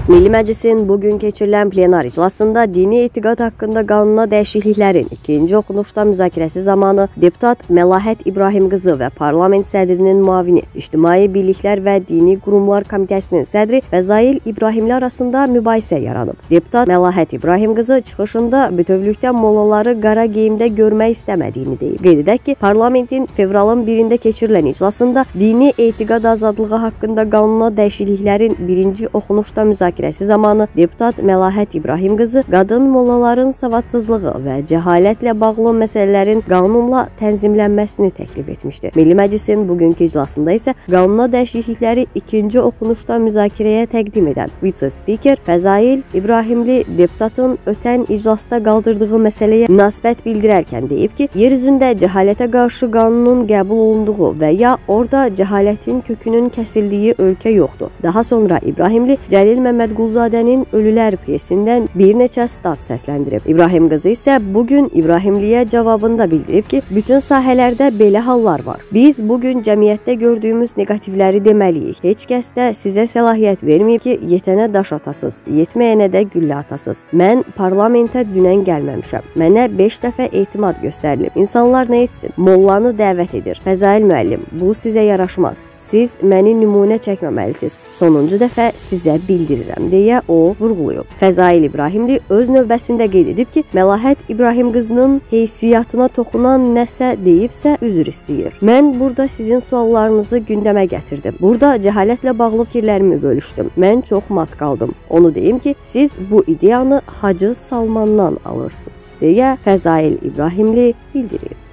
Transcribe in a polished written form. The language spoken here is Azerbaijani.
Milli Məclisin bugün keçirilən plenar iclasında dini etiqad haqqında qanuna dəyişikliklərin ikinci oxunuşda müzakirəsi zamanı deputat Məlahət İbrahim qızı və parlament sədrinin müavini, İctimai Birliklər və Dini Qurumlar Komitəsinin sədri Fəzail İbrahimli arasında mübahisə yaranıb. Deputat Məlahət İbrahim qızı çıxışında bütövlükdə mollaları qara geyimdə görmək istəmədiyini deyib. Qeyd edək ki, parlamentin fevralın 1-də keçirilən iclasında dini etiqad azadlığı haqqında qanuna dəyişikliklərin birinci oxunuşda müzakirəsi zamanı deputat Məlahət İbrahim qızı qadın mollaların savadsızlığı və cəhalətlə bağlı məsələlərin qanunla tənzimlənməsini təklif etmişdi. Milli Məclisin bugünkü iclasında isə qanuna dəyişiklikləri ikinci oxunuşda müzakirəyə təqdim edən vitse-spiker Fəzail İbrahimli deputatın ötən iclasda qaldırdığı məsələyə münasibət bildirərkən deyib ki, yer üzündə cəhalətə qarşı qanunun qəbul olunduğu və ya orada cəhalətin kökünün kəsildiyi ölkə yoxdur. Daha sonra İbrahimli Cəlil Məmmədquluzadənin Ölülər pyesindən bir neçə stat səsləndirib. İbrahim qızı isə bugün İbrahimliyə cavabında bildirib ki, bütün sahələrdə belə hallar var. Biz bugün cəmiyyətdə gördüyümüz negativləri deməliyik. Heç kəs də sizə səlahiyyət verməyib ki, yetənə daş atasız, yetməyənə də güllə atasız. Mən parlamentə dünən gəlməmişəm. Mənə 5 dəfə etimad göstərilib. İnsanlar nə etsin? Mollanı dəvət edir. Fəzail müəllim, bu sizə yaraşmaz. Siz məni nümunə çəkməməlisiniz. Sonuncu dəfə sizə bildirirəm, deyə o vurğulayıb. Fəzail İbrahimli öz növbəsində qeyd edib ki, Məlahət İbrahim qızının heysiyyatına toxunan nəsə deyibsə üzr istəyir. Mən burada sizin suallarınızı gündəmə gətirdim. Burada cəhalətlə bağlı fikirlərimi bölüşdüm. Mən çox mat qaldım. Onu deyim ki, siz bu ideyanı Hacı Salmandan alırsınız, deyə Fəzail İbrahimli bildirib.